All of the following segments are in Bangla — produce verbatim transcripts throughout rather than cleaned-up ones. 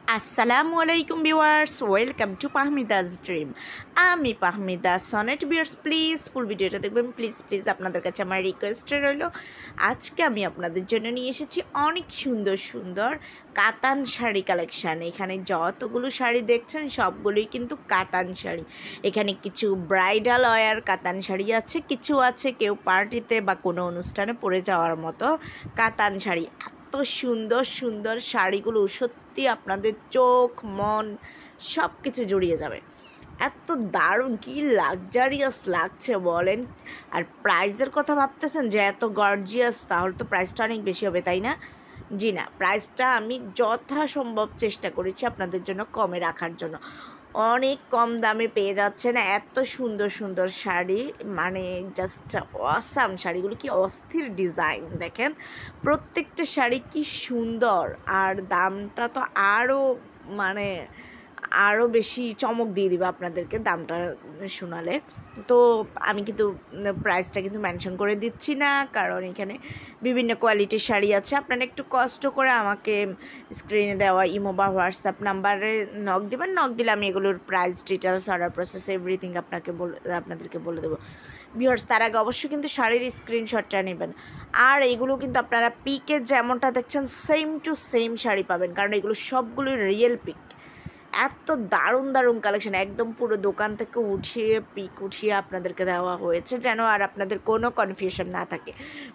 আসসালামু আলাইকুম viewers, welcome to Pahmida's dream. আমি Pahmida Sonet. Viewers please full ভিডিওটা দেখবেন, প্লিজ প্লিজ আপনাদের কাছে আমার রিকোয়েস্ট রইল। আজকে আমি আপনাদের জন্য নিয়ে এসেছি অনেক সুন্দর সুন্দর কাতান শাড়ি কালেকশান। এখানে যতগুলো শাড়ি দেখছেন সবগুলোই কিন্তু কাতান শাড়ি। এখানে কিছু ব্রাইডাল ওয়্যার কাতান শাড়ি আছে, কিছু আছে কেউ পার্টিতে বা কোনো অনুষ্ঠানে পরে যাওয়ার মতো কাতান শাড়ি। এত সুন্দর সুন্দর শাড়িগুলো সত্যি আপনাদের চোখ মন সব কিছু জড়িয়ে যাবে। এত দারুণ, কি লাক্সারিয়াস লাগছে বলেন। আর প্রাইসের কথা ভাবতেছেন যে এত গর্জিয়াস, তাহলে তো প্রাইসটা অনেক বেশি হবে, তাই না? জি না, প্রাইসটা আমি যথাসম্ভব চেষ্টা করেছি আপনাদের জন্য কমে রাখার জন্য। অনেক কম দামে পেয়ে যাচ্ছেন এত সুন্দর সুন্দর শাড়ি, মানে জাস্ট অসাম। শাড়িগুলো কি অস্থির ডিজাইন, দেখেন প্রত্যেকটা শাড়ি কি সুন্দর, আর দামটা তো আরও মানে আরও বেশি চমক দিয়ে দিবে আপনাদেরকে দামটা শোনালে। তো আমি কিন্তু প্রাইসটা কিন্তু মেনশন করে দিচ্ছি না, কারণ এখানে বিভিন্ন কোয়ালিটির শাড়ি আছে। আপনারা একটু কষ্ট করে আমাকে স্ক্রিনে দেওয়া ইমো বা হোয়াটসঅ্যাপ নাম্বারে নক দেবেন। নক দিলে আমি এগুলোর price details, order process everything আপনাকে বলে আপনাদেরকে বলে দেবো। ভিউয়ার্স, তার আগে অবশ্যই কিন্তু শাড়ির স্ক্রিনশটটা নেবেন। আর এগুলো কিন্তু আপনারা পিকে যেমনটা দেখছেন সেম টু সেম শাড়ি পাবেন, কারণ এগুলো সবগুলোই রিয়েল পিক। এত দারুণ দারুণ কালেকশন, একদম পুরো দোকান থেকে উঠিয়ে পিক উঠিয়ে আপনাদেরকে দেওয়া হয়েছে, যেন আর আপনাদের কোনো কনফিউশন না থাকে।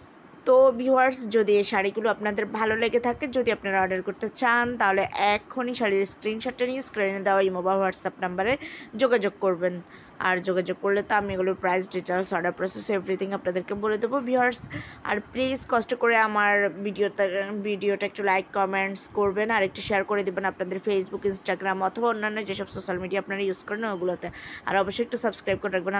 তো ভিউয়ার্স, যদি এই শাড়িগুলো আপনাদের ভালো লেগে থাকে, যদি আপনারা অর্ডার করতে চান, তাহলে এখনই শাড়ির স্ক্রিনশটটা নিয়ে স্ক্রিনে দেওয়া ইমো বা হোয়াটসঅ্যাপ নাম্বারে যোগাযোগ করবেন। আর যোগাযোগ করলে তো আমি এগুলোর price details, order process everything আপনাদেরকে বলে দেবো ভিউয়ার্স। আর প্লিজ কষ্ট করে আমার ভিডিওটা ভিডিওটা একটু লাইক কমেন্টস করবেন, আর একটু শেয়ার করে দেবেন আপনাদের ফেসবুক, ইনস্টাগ্রাম অথবা অন্যান্য যেসব সোশ্যাল মিডিয়া আপনারা ইউজ করেন ওগুলোতে। আর অবশ্যই একটু সাবস্ক্রাইব করে রাখবেন।